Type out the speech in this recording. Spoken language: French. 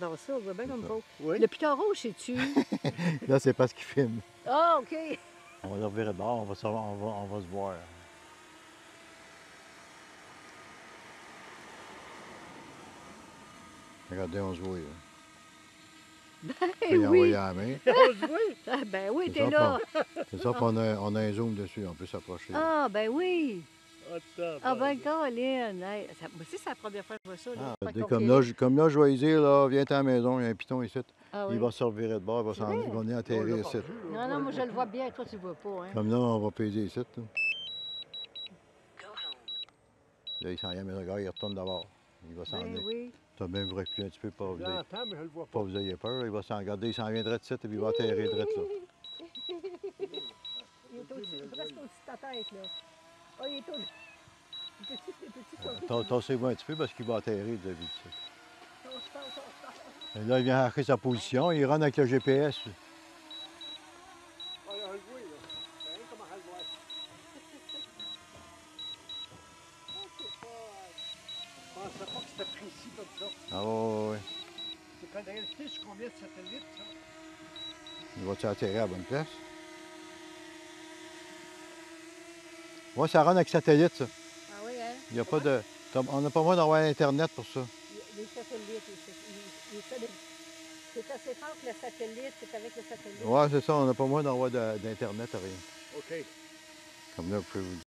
j'adore ça. Je vois bien comme il faut. Oui. Le piton rouge, c'est-tu? Là, c'est parce qu'il filme. Ah, OK. On va le revirer de bord, on va se voir. Regardez, on se voit, là. Eh Puis oui. envoyer la main. On se voit. Ah, ben oui, C'est t'es ça, là. C'est ça, puis on a un zoom dessus, on peut s'approcher. Ah, ben oui. Attends. Ah, ben, Colin. Hey, moi aussi, c'est la première fois que je vois ça. Là. Ah, Fait qu'on comme fait- là, comme là, je vais lui dire, là, viens à la maison, il y a un piton ici. Ah, Il oui. va se revirer de bord, C'est vrai? il va venir On atterrir l'a ici. pas vu, là. Non, non, moi, je le vois bien. Toi, tu le vois pas, hein? Comme là, on va peser ici. Là, là il s'en vient, mais regarde, il retourne d'abord. Il va s'en Ben aller. oui. Tu as bien vous reculer un petit peu, pas Je l'entends, mais je le vois pas pas. vous ayez peur. Il va s'en garder, il s'en viendrait de suite et puis il va atterrir direct là. Il est presque au-dessus de ta tête, là. Ah, il est au... Petit sauter. Tassez-vous un petit peu parce qu'il va atterrir de vite. Tasse. Et là, il vient arrêter sa position, il rentre avec le GPS. lui. Ah, là, on le voit, là. Ben, comment on le voit? Je pensais pas que c'était précis comme ça. Ah ouais. C'est quand d'ailleurs, tu sais, sur combien de satellites, ça? Il va-tu atterrir à la bonne place? Ouais, ça rentre avec satellite, ça. Ah oui, hein? Il y a pas de... On n'a pas besoin d'avoir Internet pour ça. Les satellites, c'est assez fort que le satellite, c'est avec le satellite. Ouais, c'est ça, on n'a pas besoin d'avoir d'Internet, rien. OK. Comme là, vous pouvez vous